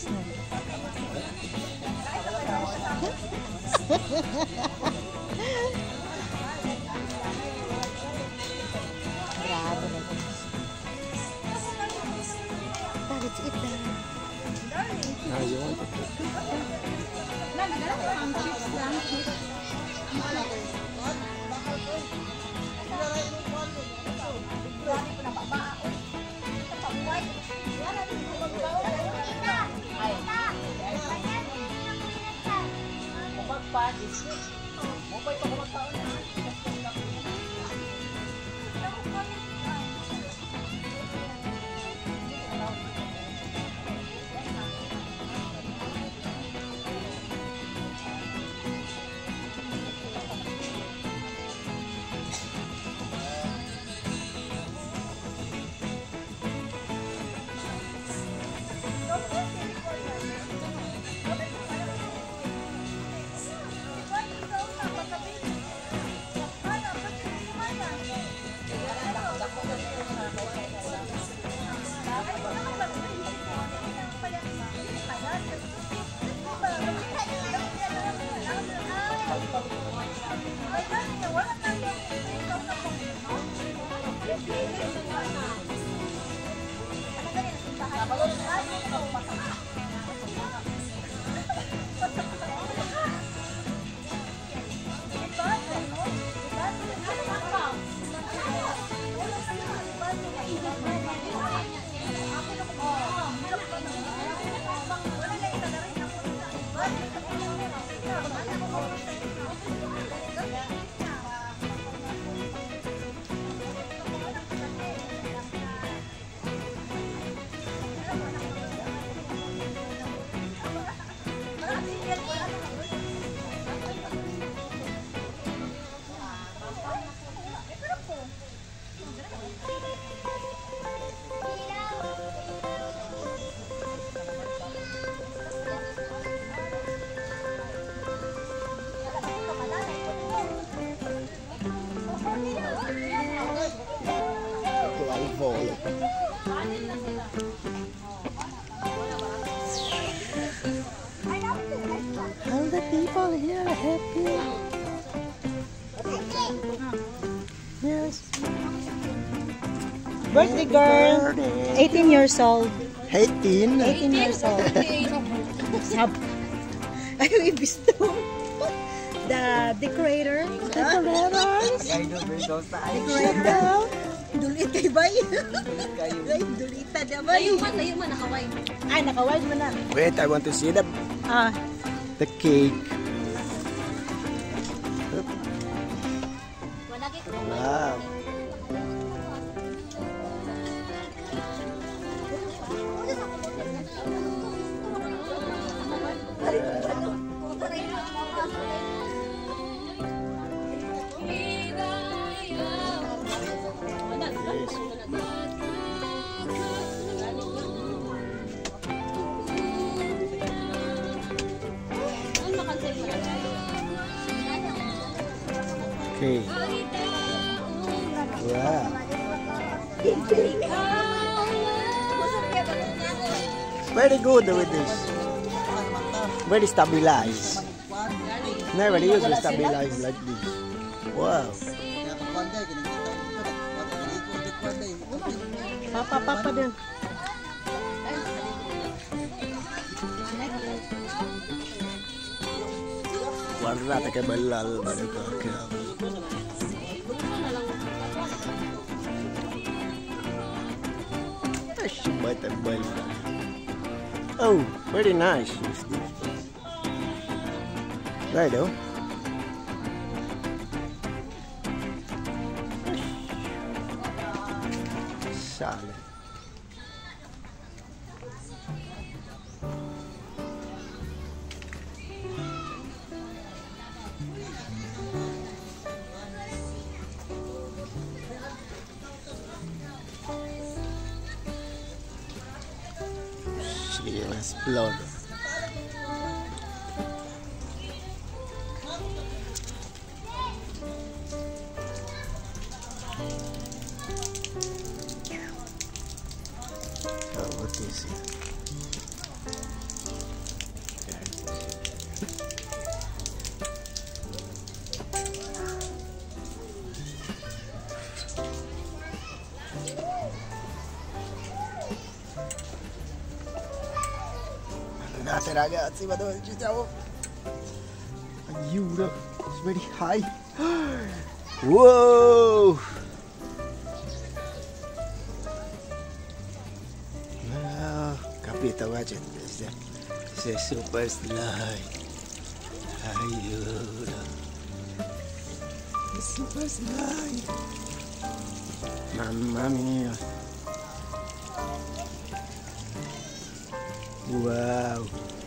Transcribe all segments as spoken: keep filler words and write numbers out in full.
Xmandre. Bravo na ito. Let's eat that. Now you want it. All the people here are happy. Yes. Birthday girl. eighteen years old. eighteen? eighteen years old. Sab. Ayaw ibisto. The decorator. Decorators. Decorator. Dulit kay bay. Dulita na bay. Layo man, layo man, nakaway. Ay, nakaway mo na. Wait, I want to see the Ah. the cake. Wow. Okay. Wow. Very good with this. Very stabilized. Never usually stabilize like this. Wow. Papa, papa din. Warna tak balal pada kau. Oh, very nice. Right, though. Solid. Sige, explode. Oh, what is it? Guardate ragazzi, ma dove ci siamo? Aiuto, it's very high. Wow! Ah, capito, guarda, sei super slide. Aiuto. Super slide. Mamma mia. Wow.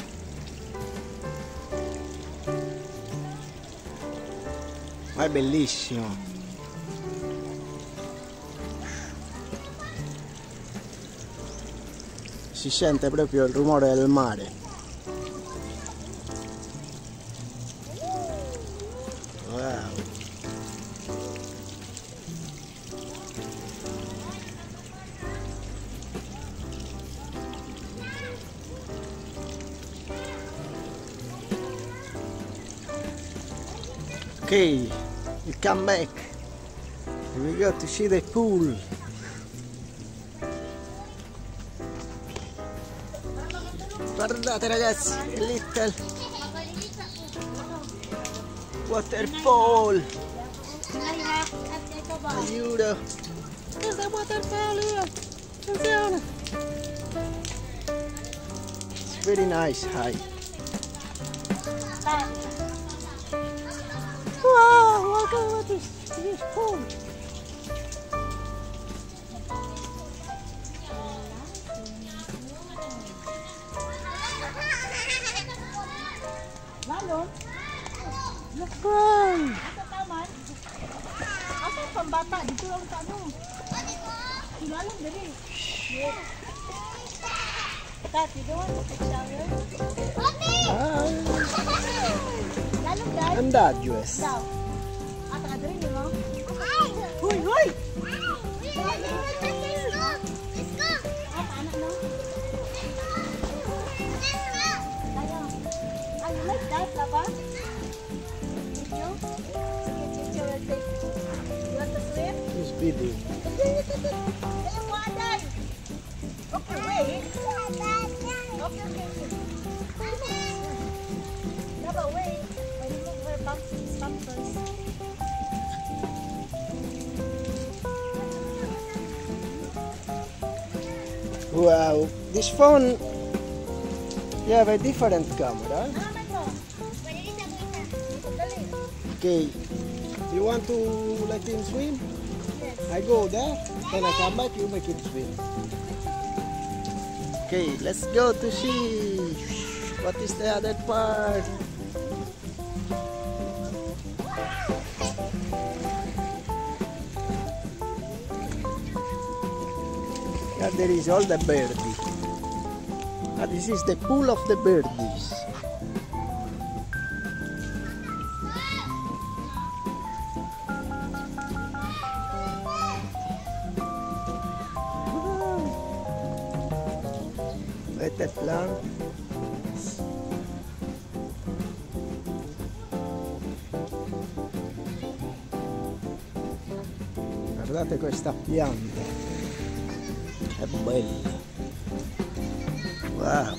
Ma è bellissimo. Si sente proprio il rumore del mare. Wow. Okay, we come back. We go to see the pool. Guardate ragazzi, a little waterfall. Aiuto. There's a waterfall here. Attenzione. It's very nice high. Wow, look at this, this pool. Lalo? Look around. Asa taman? Asa pambata? Dito lang sa ano? Kilalang dali. Tat, you don't want to take shower? Ah, Lalong guys? andad Jues. Daw. At nakadrin mo? Huy, huy! At anak no? Ayaw. Ay, you like that, Lapa? Video? Sige, picture will take. You want to swim? This video. Ayaw mo, Aday! Okay, wait. Okay, okay, okay. No, but wait. I remove her pampers. Wow, this phone, you have a different camera. Okay, you want to let him swim? Yes. I go there, then I come back, you make him swim. Okay, let's go to see what is the other part. Yeah, there is all the birdies. Ah, this is the pool of the birdies. Better plant. Guardate questa pianta, è bella. Wow.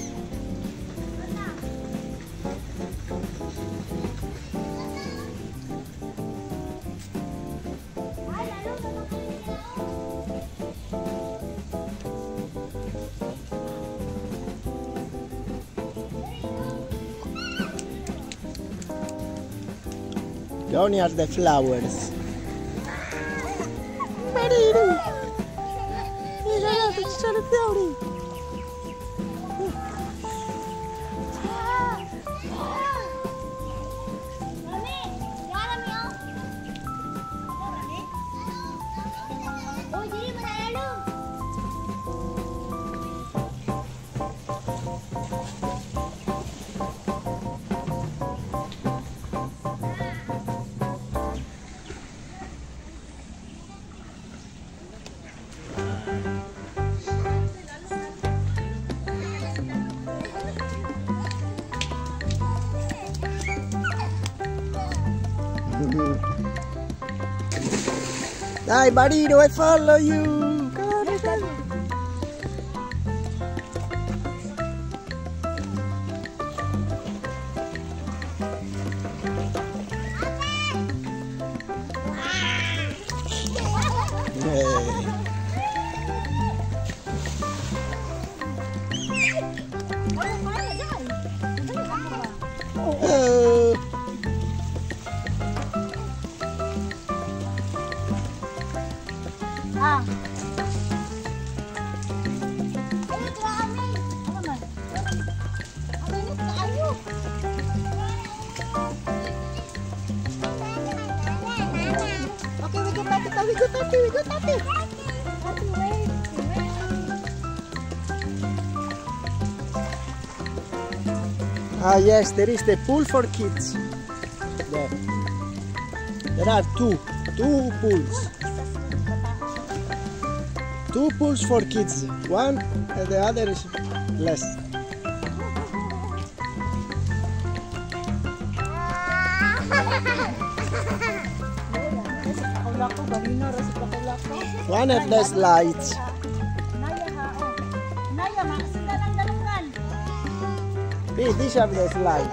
Down here are the flowers. Marino! Ci sono i fiori! Dai Marino, I follow you! Come on, come on. Ah yes, there is the pool for kids. There, there are two, two pools. Two pools for kids. One and the other is less. One have less lights. Hey, this have less light.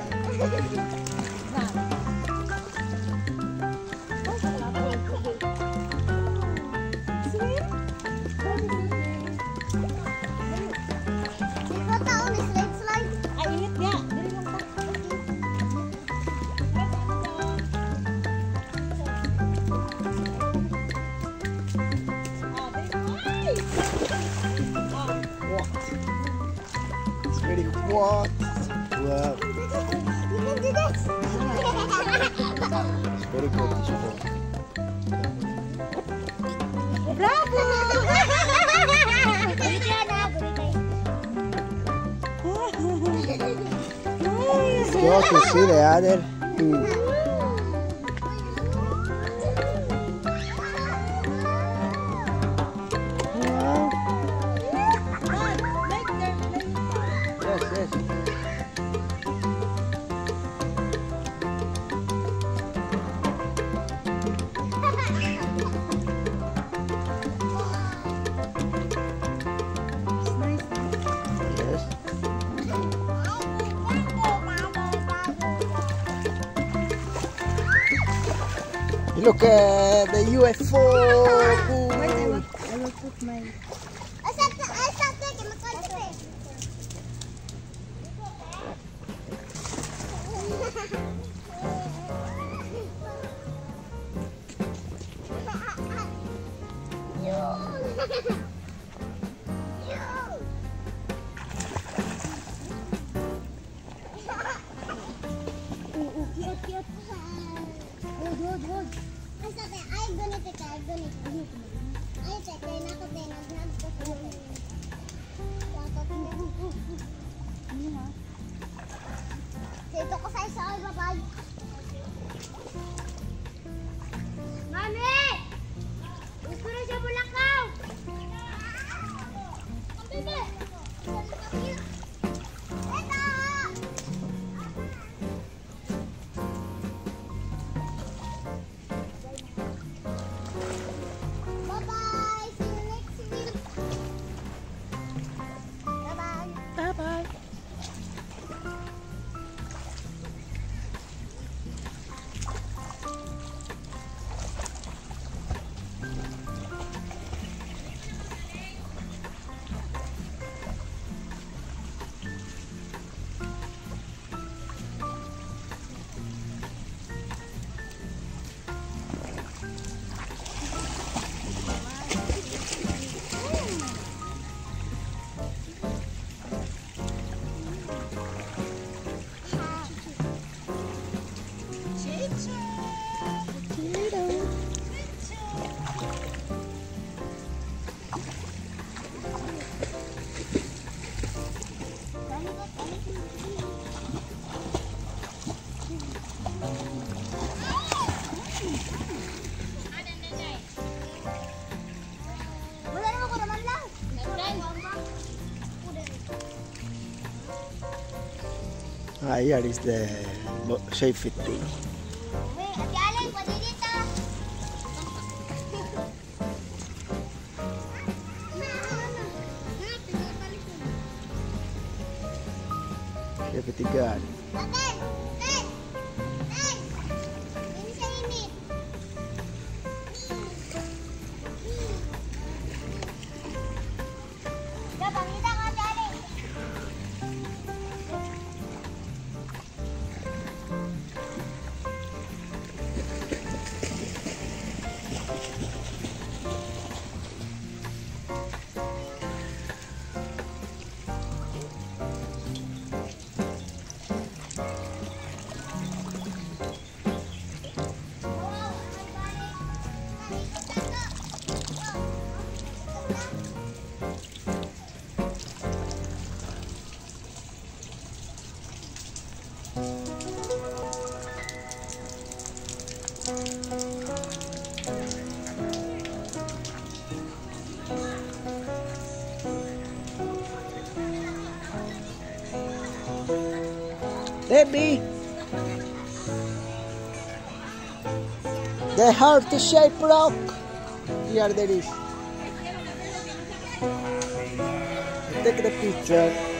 It's very hot. Wow. It's very good this one. Bravo! Let's go to see the other two. Wow. Yes, yes. Look at the U F O. Wait, I will, I will put my... Dito ko sa isa ay babay. Mami! Gusto na siya bulakaw! Ang bebe! Ito! Bye-bye! See you next week! Bye-bye! Bye-bye. Ah, here is the safety. Wait, Ate Alay, pwede dito. Safety guard. Bakit? Ted! Ted! Hindi siya init. Gabang, kita ka, Ate Alay. Baby, the heart-shaped rock. Here there is. Take the picture.